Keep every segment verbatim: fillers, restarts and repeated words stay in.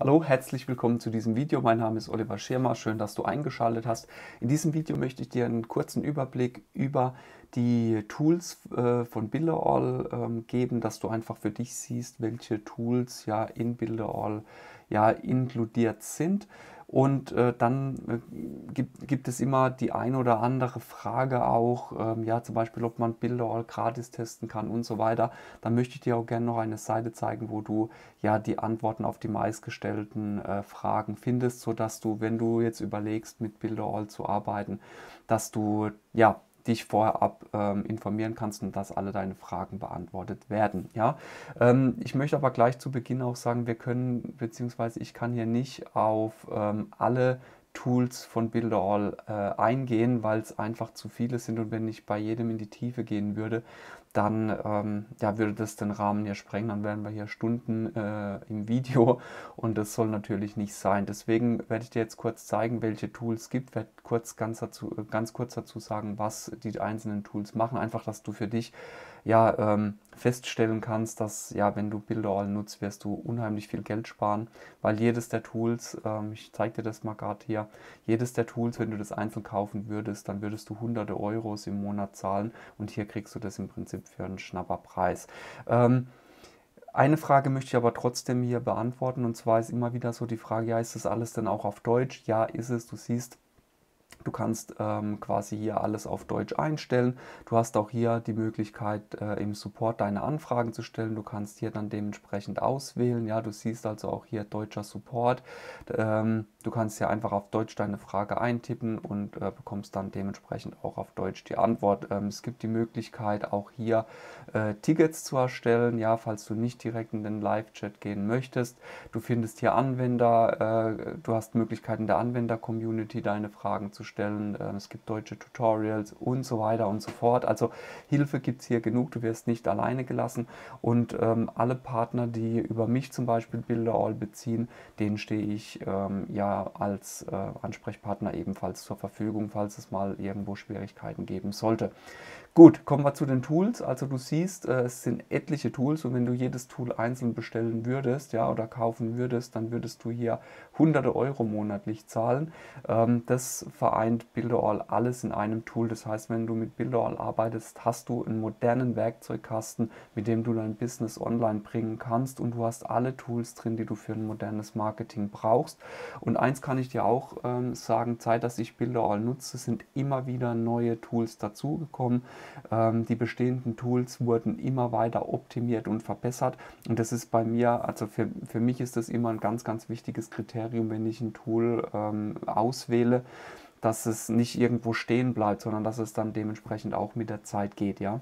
Hallo, herzlich willkommen zu diesem Video. Mein Name ist Oliver Schirmer. Schön, dass du eingeschaltet hast. In diesem Video möchte ich dir einen kurzen Überblick über die Tools äh, von Builderall ähm, geben, dass du einfach für dich siehst, welche Tools ja in Builderall ja inkludiert sind. Und äh, dann äh, gibt, gibt es immer die ein oder andere Frage auch, ähm, ja zum Beispiel, ob man Builderall gratis testen kann und so weiter. Dann möchte ich dir auch gerne noch eine Seite zeigen, wo du ja die Antworten auf die meistgestellten äh, Fragen findest, sodass du, wenn du jetzt überlegst, mit Builderall zu arbeiten, dass du ja dich vorab ähm, informieren kannst und dass alle deine Fragen beantwortet werden. Ja? Ähm, ich möchte aber gleich zu Beginn auch sagen, wir können, beziehungsweise ich kann hier nicht auf ähm, alle Tools von Builderall äh, eingehen, weil es einfach zu viele sind, und wenn ich bei jedem in die Tiefe gehen würde, dann ähm, ja, würde das den Rahmen hier sprengen, dann wären wir hier Stunden äh, im Video, und das soll natürlich nicht sein. Deswegen werde ich dir jetzt kurz zeigen, welche Tools es gibt, werde kurz ganz, dazu, ganz kurz dazu sagen, was die einzelnen Tools machen, einfach, dass du für dich ja, ähm, feststellen kannst, dass ja, wenn du Builderall nutzt, wirst du unheimlich viel Geld sparen, weil jedes der Tools, ähm, ich zeige dir das mal gerade hier, jedes der Tools, wenn du das einzeln kaufen würdest, dann würdest du hunderte Euros im Monat zahlen, und hier kriegst du das im Prinzip für einen Schnapperpreis. Ähm, eine Frage möchte ich aber trotzdem hier beantworten, und zwar ist immer wieder so die Frage, ja, ist das alles denn auch auf Deutsch? Ja, ist es. Du siehst, du kannst ähm, quasi hier alles auf Deutsch einstellen. Du hast auch hier die Möglichkeit, äh, im Support deine Anfragen zu stellen. Du kannst hier dann dementsprechend auswählen. Ja, du siehst also auch hier deutscher Support. Ähm, du kannst hier einfach auf Deutsch deine Frage eintippen und äh, bekommst dann dementsprechend auch auf Deutsch die Antwort. Ähm, es gibt die Möglichkeit, auch hier äh, Tickets zu erstellen, ja, falls du nicht direkt in den Live-Chat gehen möchtest. Du findest hier Anwender, äh, du hast Möglichkeiten der Anwender-Community, deine Fragen zu stellen. Äh, es gibt deutsche Tutorials und so weiter und so fort. Also Hilfe gibt es hier genug, du wirst nicht alleine gelassen, und ähm, alle Partner, die über mich zum Beispiel Builderall beziehen, denen stehe ich ähm, ja als äh, Ansprechpartner ebenfalls zur Verfügung, falls es mal irgendwo Schwierigkeiten geben sollte. Gut, kommen wir zu den Tools. Also du siehst, äh, es sind etliche Tools, und wenn du jedes Tool einzeln bestellen würdest, ja, oder kaufen würdest, dann würdest du hier hunderte Euro monatlich zahlen. Ähm, das vereint Builderall alles in einem Tool. Das heißt, wenn du mit Builderall arbeitest, hast du einen modernen Werkzeugkasten, mit dem du dein Business online bringen kannst, und du hast alle Tools drin, die du für ein modernes Marketing brauchst. Und eins kann ich dir auch ähm, sagen, seit dass ich Builderall nutze, sind immer wieder neue Tools dazugekommen. Ähm, die bestehenden Tools wurden immer weiter optimiert und verbessert, und das ist bei mir, also für, für mich ist das immer ein ganz, ganz wichtiges Kriterium, wenn ich ein Tool ähm, auswähle, dass es nicht irgendwo stehen bleibt, sondern dass es dann dementsprechend auch mit der Zeit geht, ja.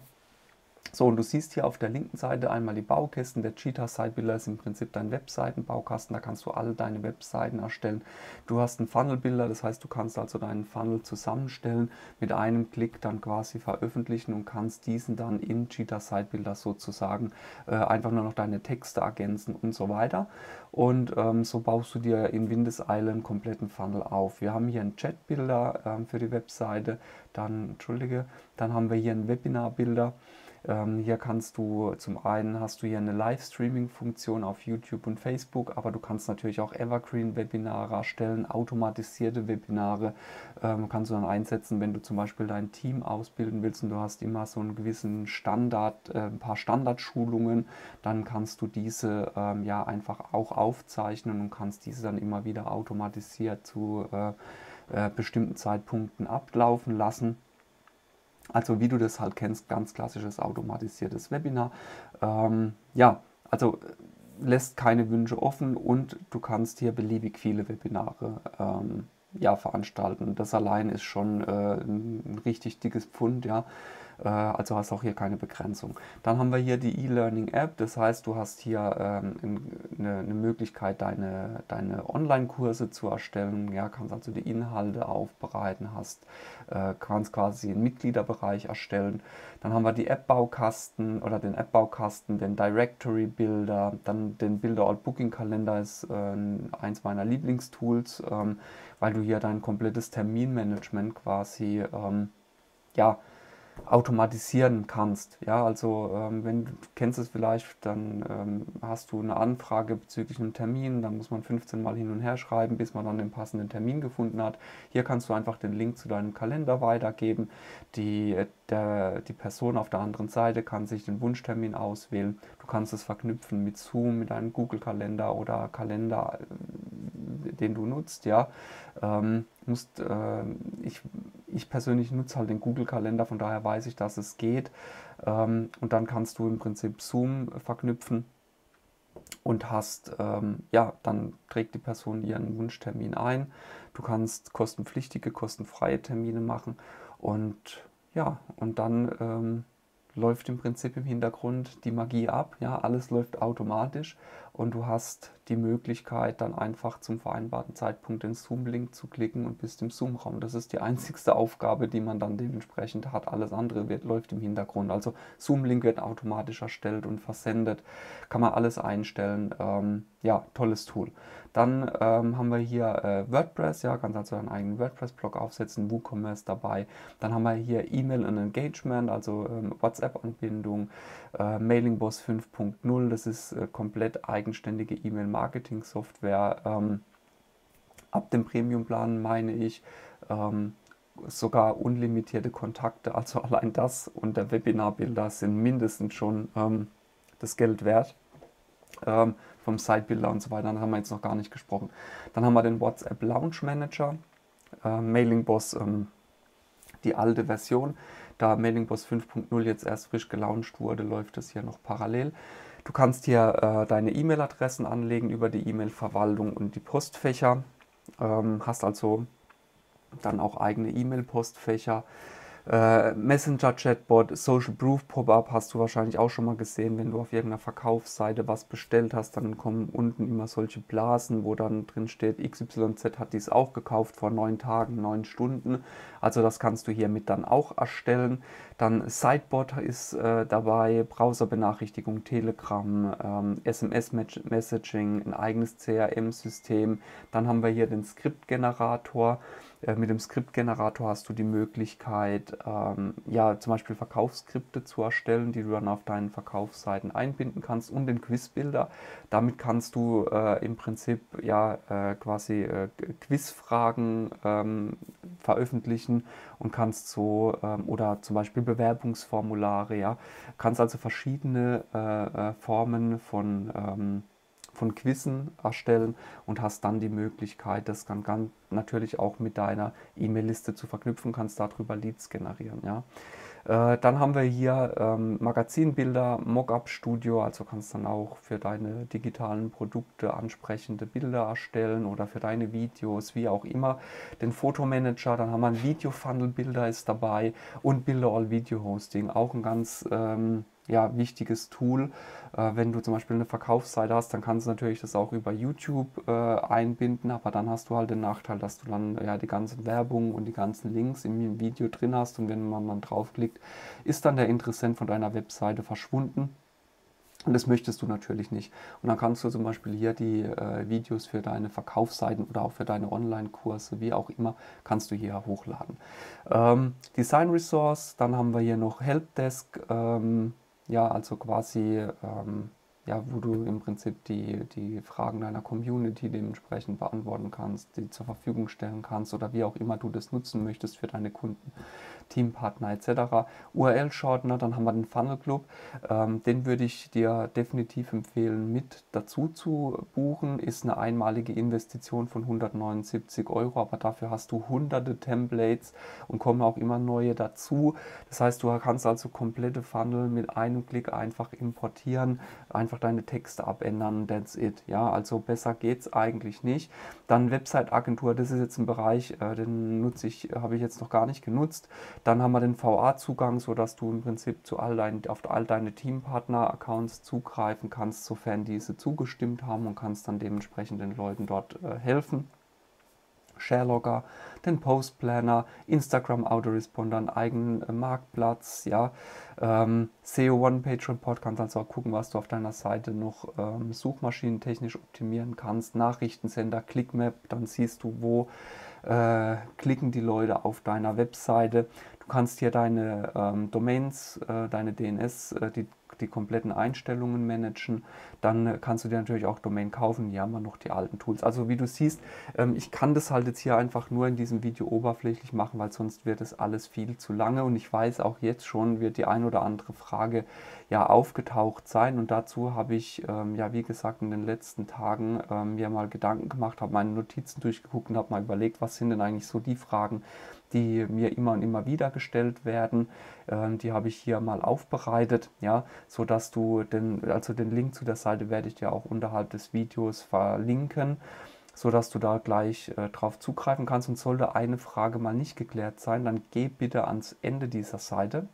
So, und du siehst hier auf der linken Seite einmal die Baukästen. Der Cheetah Site Builder ist im Prinzip dein Webseitenbaukasten. Da kannst du alle deine Webseiten erstellen. Du hast einen Funnel Builder, das heißt, du kannst also deinen Funnel zusammenstellen, mit einem Klick dann quasi veröffentlichen, und kannst diesen dann in Cheetah Site Builder sozusagen äh, einfach nur noch deine Texte ergänzen und so weiter. Und ähm, so baust du dir in Windeseile einen kompletten Funnel auf. Wir haben hier einen Chat Builder ähm, für die Webseite. Dann, entschuldige, dann haben wir hier einen Webinar Builder. Ähm, hier kannst du, zum einen hast du hier eine Live-Streaming-Funktion auf YouTube und Facebook, aber du kannst natürlich auch Evergreen-Webinare erstellen, automatisierte Webinare ähm, kannst du dann einsetzen, wenn du zum Beispiel dein Team ausbilden willst und du hast immer so einen gewissen Standard, äh, ein paar Standardschulungen, dann kannst du diese ähm, ja einfach auch aufzeichnen und kannst diese dann immer wieder automatisiert zu äh, äh, bestimmten Zeitpunkten ablaufen lassen. Also wie du das halt kennst, ganz klassisches automatisiertes Webinar. Ähm, ja, also lässt keine Wünsche offen, und du kannst hier beliebig viele Webinare ähm, ja, veranstalten. Das allein ist schon äh, ein richtig dickes Pfund, ja. Äh, also hast auch hier keine Begrenzung. Dann haben wir hier die E-Learning-App, das heißt, du hast hier ähm, eine, eine Möglichkeit, deine, deine Online-Kurse zu erstellen, ja, kannst also die Inhalte aufbereiten, hast, äh, kannst quasi einen Mitgliederbereich erstellen. Dann haben wir die App-Baukasten oder den App-Baukasten, den Directory-Builder, dann den Builderall-Booking-Kalender ist äh, eins meiner Lieblingstools, ähm, weil du hier dein komplettes Terminmanagement quasi ähm, ja, automatisieren kannst. Ja, also ähm, wenn du kennst es vielleicht, dann ähm, hast du eine Anfrage bezüglich einem Termin, dann muss man fünfzehn Mal hin und her schreiben, bis man dann den passenden Termin gefunden hat. Hier kannst du einfach den Link zu deinem Kalender weitergeben. Die, der, die Person auf der anderen Seite kann sich den Wunschtermin auswählen. Du kannst es verknüpfen mit Zoom, mit einem Google-Kalender oder Kalender, den du nutzt, ja. Ähm, musst, äh, ich, ich persönlich nutze halt den Google-Kalender, von daher weiß ich, dass es geht. Ähm, und dann kannst du im Prinzip Zoom verknüpfen und hast, ähm, ja, dann trägt die Person ihren Wunschtermin ein. Du kannst kostenpflichtige, kostenfreie Termine machen und ja, und dann ähm, läuft im Prinzip im Hintergrund die Magie ab. Ja, alles läuft automatisch und du hast die Möglichkeit, dann einfach zum vereinbarten Zeitpunkt den Zoom-Link zu klicken und bist im Zoom-Raum. Das ist die einzigste Aufgabe, die man dann dementsprechend hat. Alles andere wird, läuft im Hintergrund. Also Zoom-Link wird automatisch erstellt und versendet. Kann man alles einstellen. Ähm, ja, tolles Tool. Dann ähm, haben wir hier äh, WordPress, ja, kannst also einen eigenen WordPress-Blog aufsetzen, WooCommerce dabei. Dann haben wir hier E-Mail und Engagement, also ähm, WhatsApp-Anbindung, äh, Mailingboss fünf Punkt null, das ist äh, komplett eigenständige E-Mail-Marketing-Software. Ähm, ab dem Premium-Plan meine ich ähm, sogar unlimitierte Kontakte, also allein das und der Webinarbilder sind mindestens schon ähm, das Geld wert. Ähm, vom Sitebuilder und so weiter, dann haben wir jetzt noch gar nicht gesprochen. Dann haben wir den WhatsApp Launch Manager, äh, Mailingboss, ähm, die alte Version. Da Mailingboss fünf Punkt null jetzt erst frisch gelauncht wurde, läuft das hier noch parallel. Du kannst hier äh, deine E-Mail-Adressen anlegen über die E-Mail-Verwaltung und die Postfächer. Ähm, hast also dann auch eigene E-Mail-Postfächer. Äh, Messenger-Chatbot, Social Proof Pop-up hast du wahrscheinlich auch schon mal gesehen, wenn du auf irgendeiner Verkaufsseite was bestellt hast, dann kommen unten immer solche Blasen, wo dann drin steht, X Y Z hat dies auch gekauft vor neun Tagen, neun Stunden. Also das kannst du hiermit dann auch erstellen. Dann Sidebot ist äh, dabei, Browserbenachrichtigung, Telegram, ähm, S M S-Messaging, ein eigenes C R M-System. Dann haben wir hier den Skriptgenerator. Mit dem Skriptgenerator hast du die Möglichkeit, ähm, ja, zum Beispiel Verkaufsskripte zu erstellen, die du dann auf deinen Verkaufsseiten einbinden kannst und den Quizbilder. Damit kannst du äh, im Prinzip ja äh, quasi äh, Quizfragen ähm, veröffentlichen und kannst so, ähm, oder zum Beispiel Bewerbungsformulare, ja, kannst also verschiedene äh, äh, Formen von ähm, von Quizzen erstellen und hast dann die Möglichkeit, das dann ganz natürlich auch mit deiner E-Mail-Liste zu verknüpfen, kannst darüber Leads generieren. Ja. Äh, dann haben wir hier ähm, Magazinbilder, Mockup-Studio, also kannst dann auch für deine digitalen Produkte ansprechende Bilder erstellen oder für deine Videos, wie auch immer. Den Fotomanager, dann haben wir ein Video-Funnel-Bilder ist dabei und Builderall Video Hosting, auch ein ganz ähm, ja, wichtiges Tool. Äh, wenn du zum Beispiel eine Verkaufsseite hast, dann kannst du natürlich das auch über YouTube äh, einbinden, aber dann hast du halt den Nachteil, dass du dann ja die ganze Werbung und die ganzen Links im Video drin hast und wenn man dann draufklickt, ist dann der Interessent von deiner Webseite verschwunden. Und das möchtest du natürlich nicht. Und dann kannst du zum Beispiel hier die äh, Videos für deine Verkaufsseiten oder auch für deine Online-Kurse, wie auch immer, kannst du hier hochladen. Ähm, Design Resource, dann haben wir hier noch Helpdesk, ähm, ja, also quasi, ähm, ja, wo du im Prinzip die, die Fragen deiner Community dementsprechend beantworten kannst, die zur Verfügung stellen kannst oder wie auch immer du das nutzen möchtest für deine Kunden, Teampartner et cetera. U R L-Shortener, dann haben wir den Funnel Club. Ähm, den würde ich dir definitiv empfehlen, mit dazu zu buchen. Ist eine einmalige Investition von hundertneunundsiebzig Euro, aber dafür hast du hunderte Templates und kommen auch immer neue dazu. Das heißt, du kannst also komplette Funnel mit einem Klick einfach importieren, einfach deine Texte abändern, that's it. Ja, also besser geht's eigentlich nicht. Dann Website-Agentur, das ist jetzt ein Bereich, äh, den nutze ich, habe ich jetzt noch gar nicht genutzt. Dann haben wir den V A-Zugang, sodass du im Prinzip zu all dein, auf all deine Teampartner-Accounts zugreifen kannst, sofern diese zugestimmt haben und kannst dann dementsprechend den Leuten dort äh, helfen. Sharelogger, den Postplanner, Instagram Autoresponder, einen eigenen äh, Marktplatz, ja, ähm, S E O One-Page-Report, kannst also auch gucken, was du auf deiner Seite noch ähm, suchmaschinentechnisch optimieren kannst, Nachrichtensender, Clickmap, dann siehst du, wo äh, klicken die Leute auf deiner Webseite. Du kannst hier deine ähm, Domains, äh, deine D N S, äh, die, die kompletten Einstellungen managen. Dann äh, kannst du dir natürlich auch Domain kaufen. Hier haben wir noch die alten Tools. Also wie du siehst, ähm, ich kann das halt jetzt hier einfach nur in diesem Video oberflächlich machen, weil sonst wird es alles viel zu lange. Und ich weiß auch jetzt schon, wird die ein oder andere Frage ja aufgetaucht sein. Und dazu habe ich, ähm, ja wie gesagt, in den letzten Tagen ähm, mir mal Gedanken gemacht, habe meine Notizen durchgeguckt und habe mal überlegt, was sind denn eigentlich so die Fragen, die mir immer und immer wieder gestellt werden. Ähm, die habe ich hier mal aufbereitet, ja, so dass du den, also den Link zu der Seite werde ich dir auch unterhalb des Videos verlinken, so dass du da gleich äh, drauf zugreifen kannst. Und sollte eine Frage mal nicht geklärt sein, dann geh bitte ans Ende dieser Seite.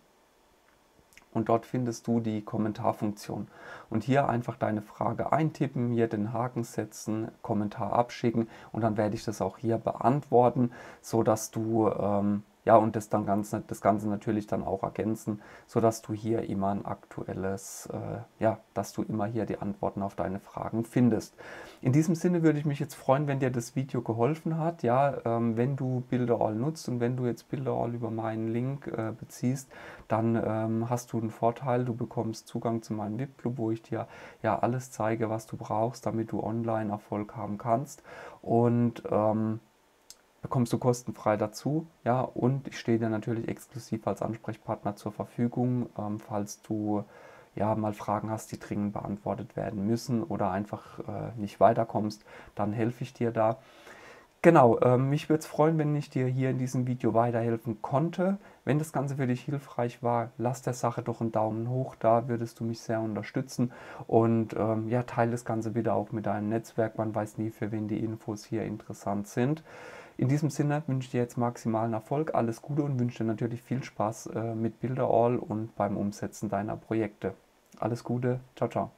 Und dort findest du die Kommentarfunktion. Und hier einfach deine Frage eintippen, hier den Haken setzen, Kommentar abschicken und dann werde ich das auch hier beantworten, so dass du ähm, ja und das dann ganz, das Ganze natürlich dann auch ergänzen, so dass du hier immer ein aktuelles, äh, ja, dass du immer hier die Antworten auf deine Fragen findest. In diesem Sinne würde ich mich jetzt freuen, wenn dir das Video geholfen hat, ja, ähm, wenn du Builderall nutzt und wenn du jetzt Builderall über meinen Link äh, beziehst, dann ähm, hast du einen Vorteil, du bekommst Zugang zu meinem V I P-Club, wo ich dir ja alles zeige, was du brauchst, damit du online Erfolg haben kannst und ähm, bekommst du kostenfrei dazu, ja, und ich stehe dir natürlich exklusiv als Ansprechpartner zur Verfügung, ähm, falls du ja mal Fragen hast, die dringend beantwortet werden müssen oder einfach äh, nicht weiterkommst, dann helfe ich dir da. Genau, ähm, mich würde es freuen, wenn ich dir hier in diesem Video weiterhelfen konnte. Wenn das Ganze für dich hilfreich war, lass der Sache doch einen Daumen hoch da, würdest du mich sehr unterstützen. Und ähm, ja, teile das Ganze wieder auch mit deinem Netzwerk, man weiß nie, für wen die Infos hier interessant sind. In diesem Sinne wünsche ich dir jetzt maximalen Erfolg, alles Gute und wünsche dir natürlich viel Spaß äh, mit Builderall und beim Umsetzen deiner Projekte. Alles Gute, ciao, ciao.